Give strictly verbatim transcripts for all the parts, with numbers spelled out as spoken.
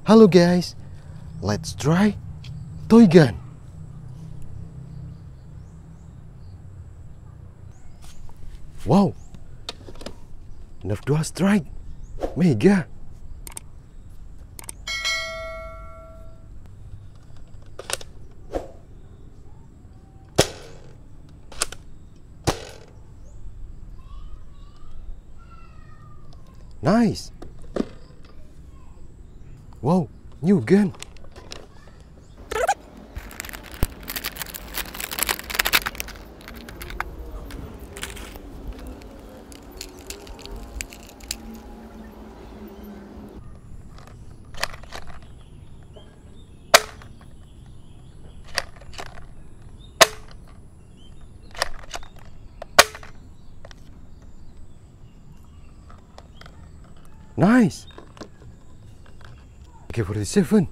Halo guys, let's try toy gun. Wow, Nerf Dual Strike Mega. Nice. Wow, new gun. Nice. A K forty-seven.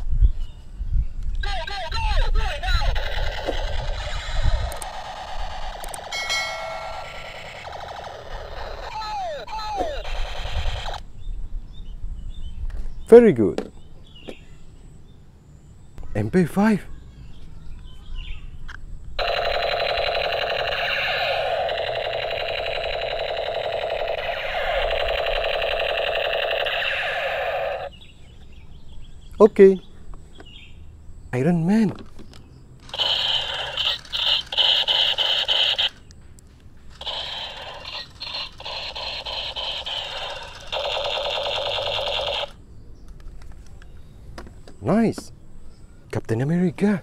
Very good. M P five. Okay. Iron Man. Nice. Captain America.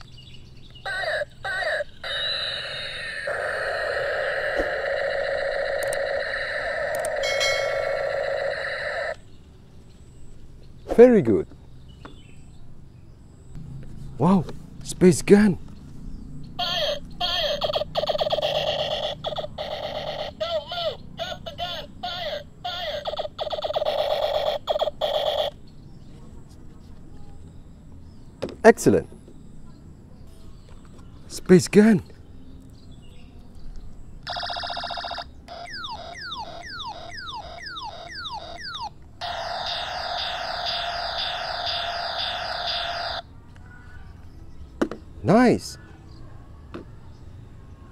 Very good. Wow, space gun. Fire! Fire! Don't move! Drop the gun! Fire! Fire! Excellent. Space gun. Nice.